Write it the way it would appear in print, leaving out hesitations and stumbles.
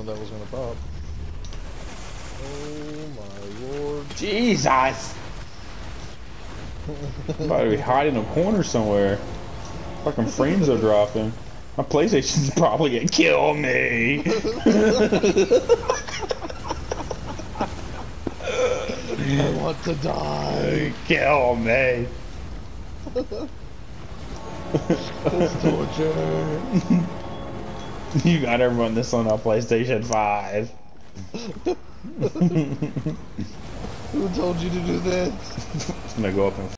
that was gonna pop. Oh my lord. Jesus! I'm about to be hiding in a corner somewhere. Fucking frames are dropping. My PlayStation's probably gonna kill me. I want to die. Kill me. It's torture. You gotta run this on a PlayStation 5. Who told you to do this? It's gonna go up in